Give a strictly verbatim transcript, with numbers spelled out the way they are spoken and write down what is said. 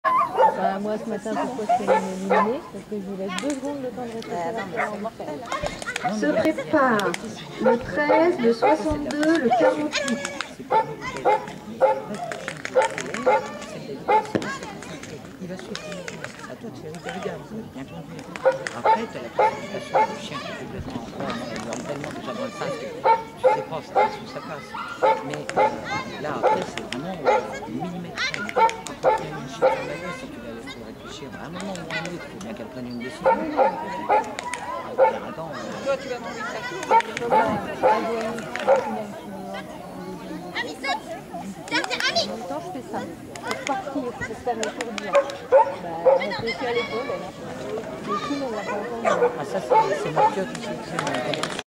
Bah, moi ce matin, pourquoi je suis éliminée? Parce que je lui laisse deux secondes le temps de réfléchir à Se prépare le treize, le soixante-deux, le quarante-huit. Il va suivre. À toi de faire hyper regarde, ça va bien conduire. Après, tu as la classification du chien qui est complètement en roi, il dort tellement déjà dans le sac que tu sais pas ça passe ou ça passe. Mais euh, là, après, c'est vraiment euh, millimètre près. Quand tu as une chien à la si tu la laisses réfléchir, à un moment ou à un autre, il faut bien qu'elle prenne une décision. Attends, euh... toi, tu vas manger ça tout. En même temps, je fais ça. Pour partir, pour faire le tour du bah, réfléchis à l'épaule, elle a. Mais sinon, on l'a pas entendu. Ah, ça, c'est Mathieu qui s'exprime.